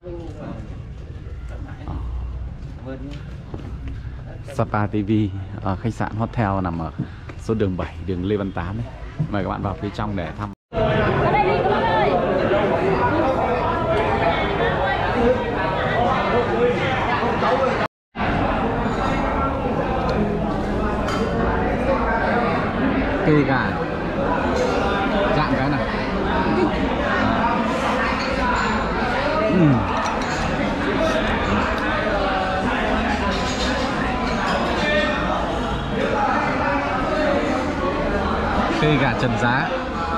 Sapa TV, khách sạn Hotel nằm ở số đường 7, đường Lê Văn Tám đấy. Mời các bạn vào phía trong để thăm. Cây gà dạng cái này. Cây gà trần giá.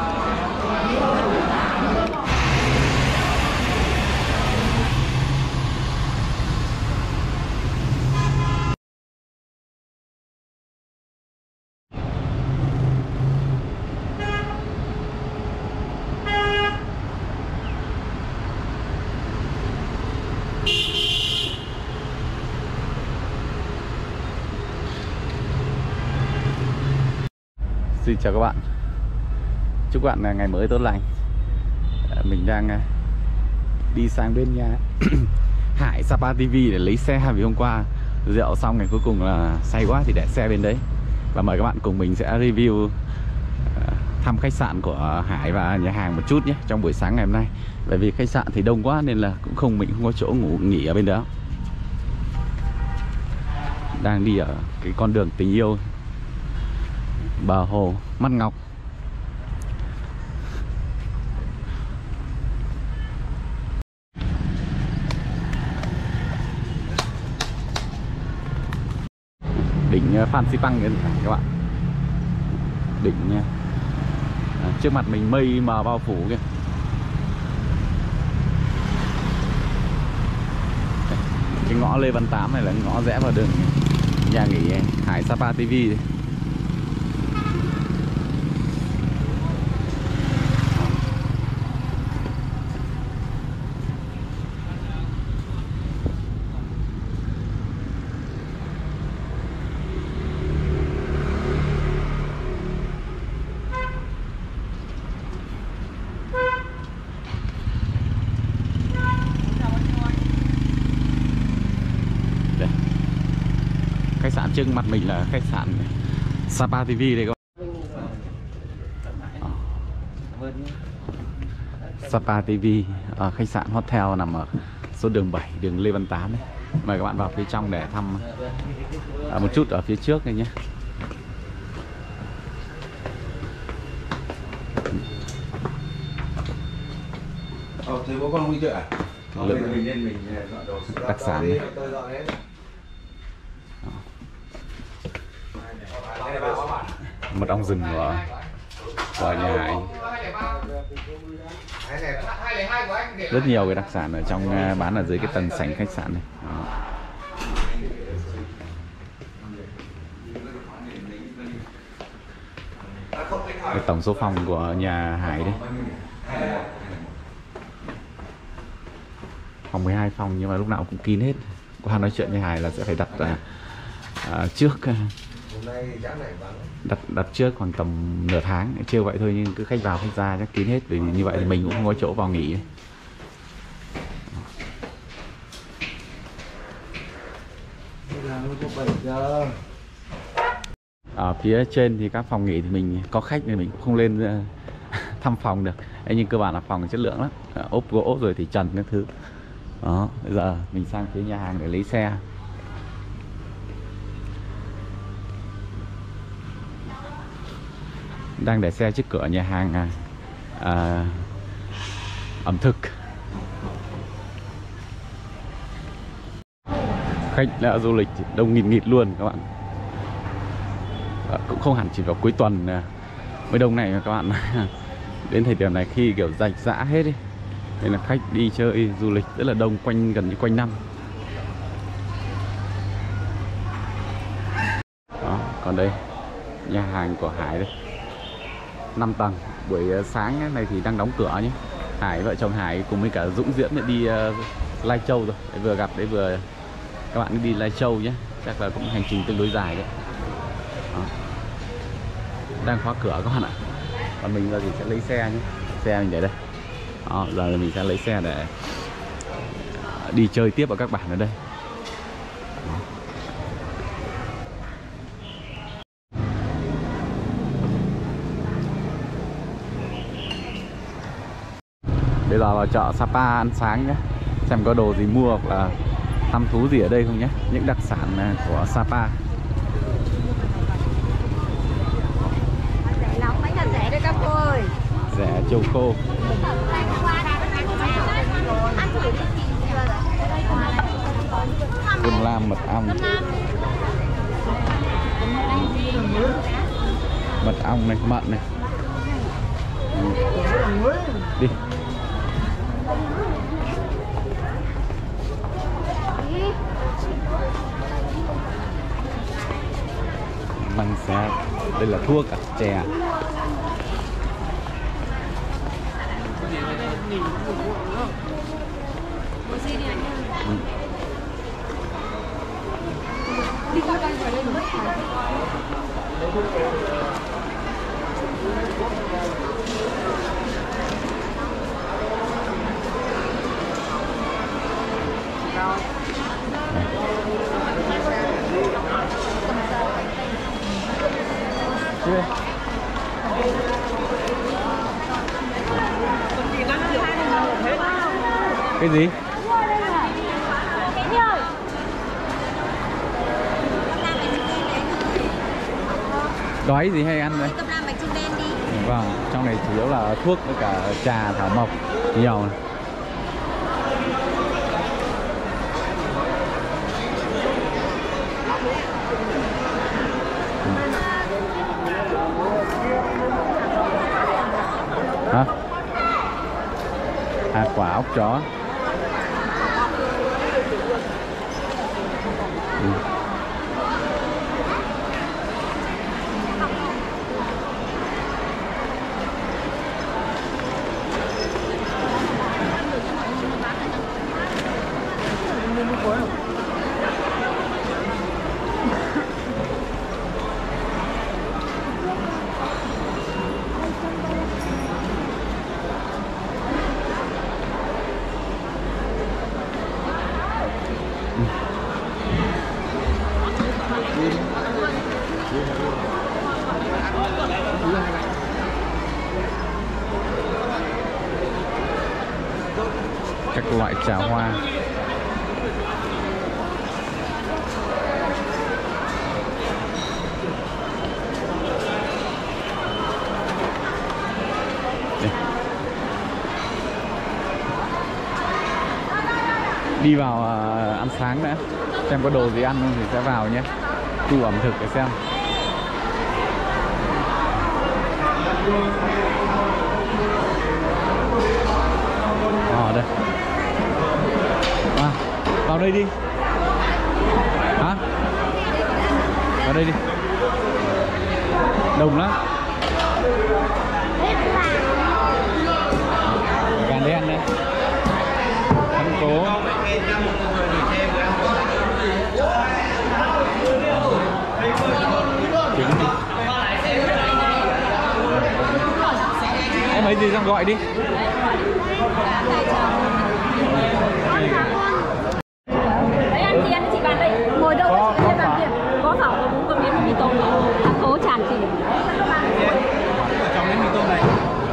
Xin chào các bạn, chúc các bạn ngày mới tốt lành. Mình đang đi sang bên nhà Hải Sapa TV để lấy xe, vì hôm qua rượu xong ngày cuối cùng là say quá thì để xe bên đấy. Và mời các bạn cùng mình sẽ review thăm khách sạn của Hải và nhà hàng một chút nhé trong buổi sáng ngày hôm nay. Bởi vì khách sạn thì đông quá nên là mình không có chỗ nghỉ ở bên đó. Đang đi ở cái con đường tình yêu bờ hồ Mắt Ngọc. Đỉnh Phan Xipang các bạn. Đỉnh trước mặt mình mây mà bao phủ kìa. Cái ngõ Lê Văn Tám này là ngõ rẽ vào đường nhà nghỉ Hải Sapa TV. Khách sạn trước mặt mình là khách sạn Sapa TV đây các bạn. Sapa TV, khách sạn Hotel nằm ở số đường 7, đường Lê Văn Tám đấy. Mời các bạn vào phía trong để thăm một chút ở phía trước này nhé. Thế bố con không đi chợ à? Đặc sản này. Mật ong rừng của nhà Hải. Rất nhiều cái đặc sản ở trong bán ở dưới cái tầng sảnh khách sạn này. Cái tổng số phòng của nhà Hải đấy. Phòng 12 phòng nhưng mà lúc nào cũng kín hết. Qua nói chuyện với Hải là sẽ phải đặt trước. Đặt trước khoảng tầm nửa tháng, chưa vậy thôi, nhưng cứ khách vào khách ra chắc kín hết, vì như vậy thì mình cũng không có chỗ vào nghỉ. Ở phía trên thì các phòng nghỉ thì mình có khách nên mình cũng không lên thăm phòng được. Nhưng cơ bản là phòng chất lượng lắm, ốp gỗ rồi thì trần các thứ. Đó, bây giờ mình sang phía nhà hàng để lấy xe. Đang để xe trước cửa nhà hàng ẩm thực. Khách du lịch đông nghìn nghịt luôn các bạn. Cũng không hẳn chỉ vào cuối tuần mới đông này các bạn. Đến thời điểm này khi kiểu rạch rã hết đi, nên là khách đi chơi du lịch rất là đông, gần như quanh năm. Đó, còn đây nhà hàng của Hải đây, 5 tầng. Buổi sáng này thì đang đóng cửa nhé. Vợ chồng Hải cùng với cả Dũng Diễm để đi Lai Châu rồi. Đấy, vừa gặp đấy, vừa các bạn đi Lai Châu nhé. Chắc là cũng hành trình tương đối dài đấy. Đó. Đang khóa cửa các bạn ạ. Còn mình giờ thì sẽ lấy xe nhé. Xe mình để đây. Đó, giờ mình sẽ lấy xe để đi chơi tiếp ở các bản ở đây. Bây giờ vào chợ Sapa ăn sáng nhé, xem có đồ gì mua hoặc là thăm thú gì ở đây không nhé, những đặc sản của Sapa. Rẻ lắm, bánh là rẻ đấy các cô ơi. Rẻ trầu khô. Cơm lam mật ong. Mật ong này, mận này. Đi. Măng xe. Đây là thuốc à? Chè. Cái gì? Đói gì hay ăn đấy? Cơm lam bánh chưng đen đi. Vâng, trong này chủ yếu là thuốc với cả trà thảo mộc nhiều này. Hả? Hạt quả ốc chó. Các loại trà hoa. Đi vào ăn sáng đã, xem có đồ gì ăn không thì sẽ vào nhé. Khu ẩm thực để xem. Đây. À, vào đây đi. Hả? Vào đây đi. Đông lắm. Gà đen đây. Thắng cố. Trứng đi. Em lấy gì xong gọi đi. Đấy ăn gì ăn chị bạn đây. Ngồi đâu có chị bàn tiền. Có phở, có bún, có miếng, có mì tôm. Thắng cố tràn chị. Trong cái mì tôm này.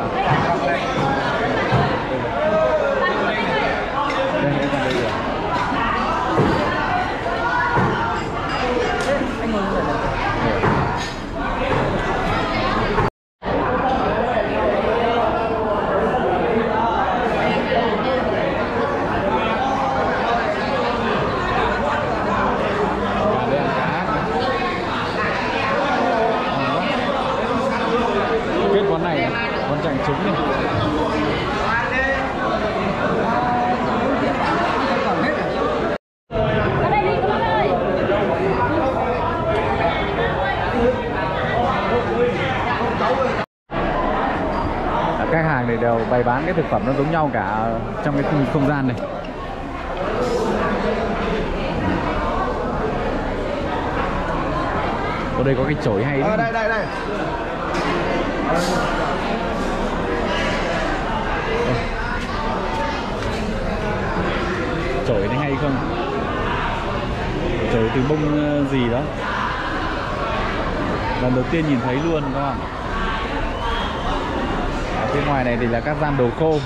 Con chành trứng này. Các hàng này đều bày bán cái thực phẩm nó giống nhau cả trong cái không gian này. Ở đây có cái chổi hay đấy. Đây. chổi này hay không? Chổi từ bông gì đó. Lần đầu tiên nhìn thấy luôn các bạn. Ở phía ngoài này thì là các gian đồ khô.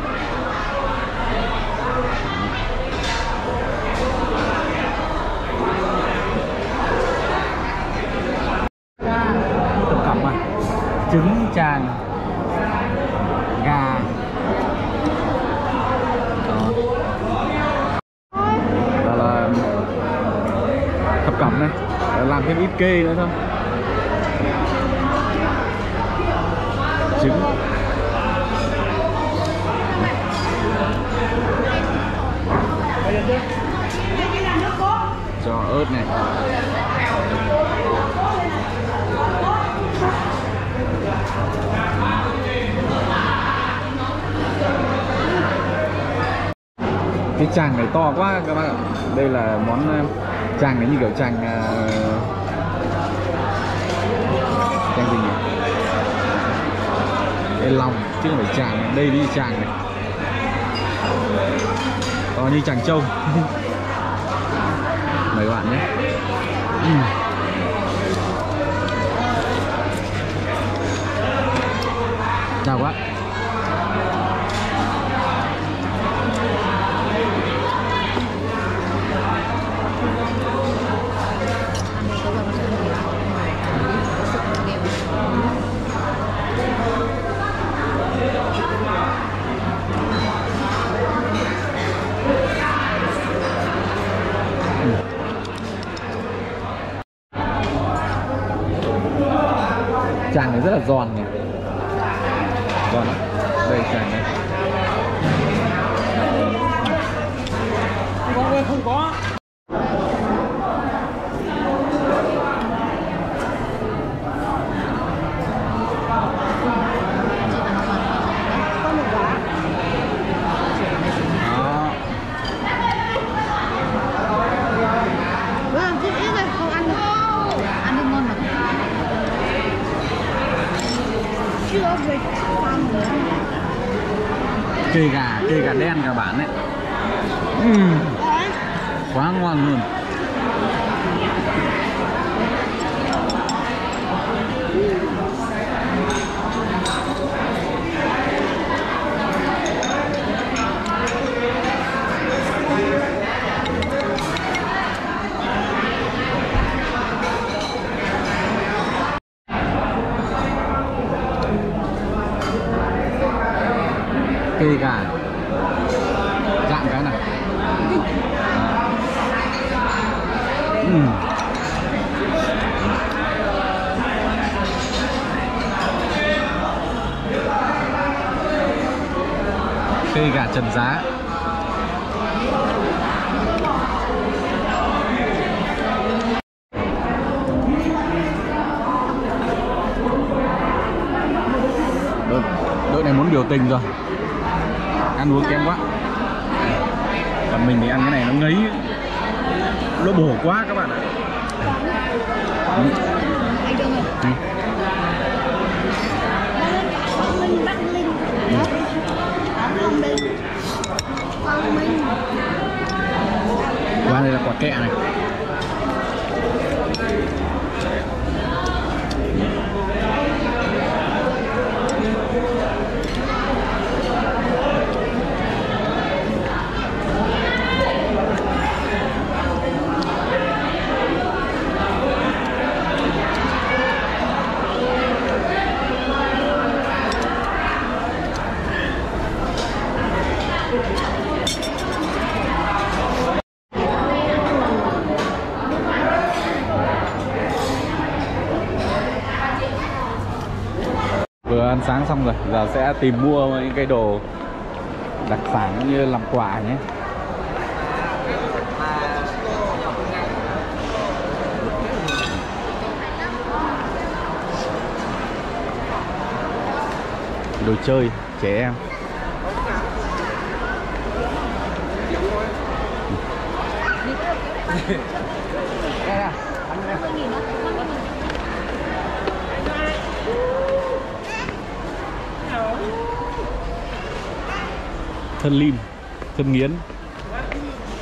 Thực phẩm à? Trứng tràng, gà. Đó là thập cẩm này, làm thêm ít kê nữa thôi. Trứng, cho ớt này. Cái tràng này to quá các bạn ạ. Đây là món tràng này như kiểu tràng gì nhỉ? Đây lòng chứ không phải tràng này. Đây đi tràng này. To như tràng trâu. Mời các bạn nhé. Chào quá. Tràng này rất là giòn nhỉ. Giòn lắm. Đây tràng này. Không có. Kê gà đen các bạn đấy. Quá ngon luôn. Kê gà dạng cái này. Kê gà trần giá. Đội này muốn biểu tình rồi. Ăn uống kém quá. Còn mình thì ăn cái này nó ngấy, nó bổ quá các bạn ạ. Qua đây là quả kẹ này. Vừa ăn sáng xong rồi, giờ sẽ tìm mua những cái đồ đặc sản như làm quà nhé. Đồ chơi trẻ em. Thân lim, thân nghiến.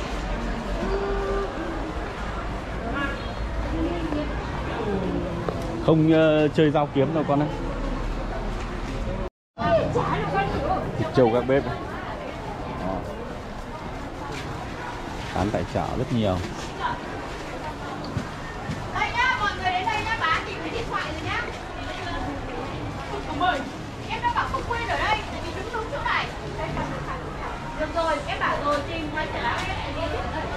Không chơi dao kiếm đâu con ơi. Trâu các bếp. Đó. Bán tại chợ rất nhiều. Đây nhá, mọi người đến đây nhá, bán tìm cái điện thoại rồi nhá. Mời. Em đã bảo không quên ở đây, tại vì đúng chỗ này. Được rồi, em bảo rồi tìm quay trở lại em đi ở đây.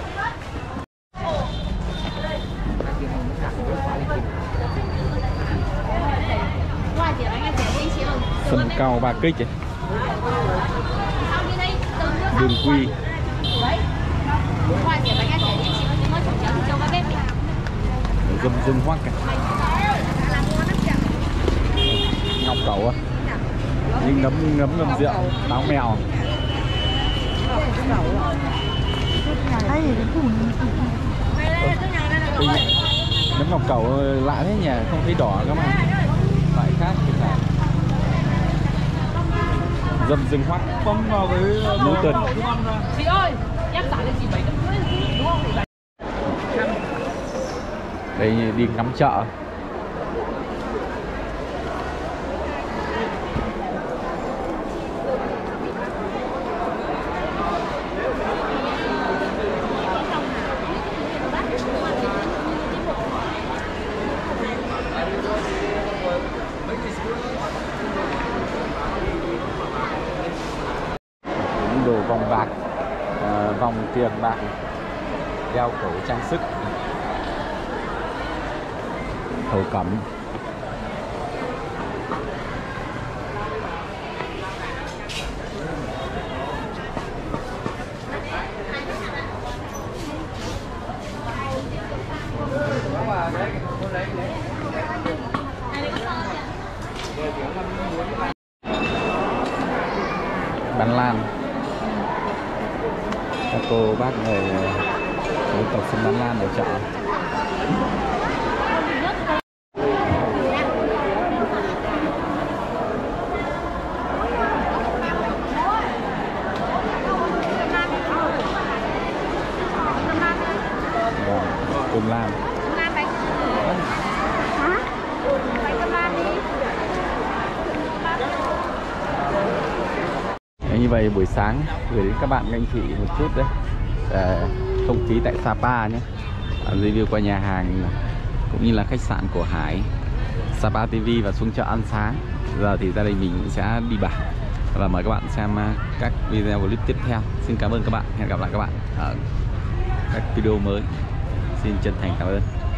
Sân cao ba kích ấy. Đường quy. Dâm hoắc cả. Ngọc cẩu á. Nhưng ngấm rượu, táo mèo. Nấm ngọc cẩu lạ thế nhỉ, không thấy đỏ các bạn. Loại khác thì phải. Dâm rừng hoắc bấm vào với núi tuần. Chị ơi, em trả lên chị 750 đúng không? Đây đi ngắm chợ. Đồ vòng bạc, vòng tiền bạc, đeo cổ trang sức, thổ cẩm. Bán lan. Các cô bác người đối tập xin bán lan ở chợ. Cơm lam. Như vậy buổi sáng gửi đến các bạn các anh chị một chút đấy không khí tại Sapa nhé, review qua nhà hàng cũng như là khách sạn của Hải, Sapa TV và xuống chợ ăn sáng. Giờ thì gia đình mình sẽ đi bản và mời các bạn xem các video clip tiếp theo. Xin cảm ơn các bạn, hẹn gặp lại các bạn ở các video mới. Xin chân thành cảm ơn.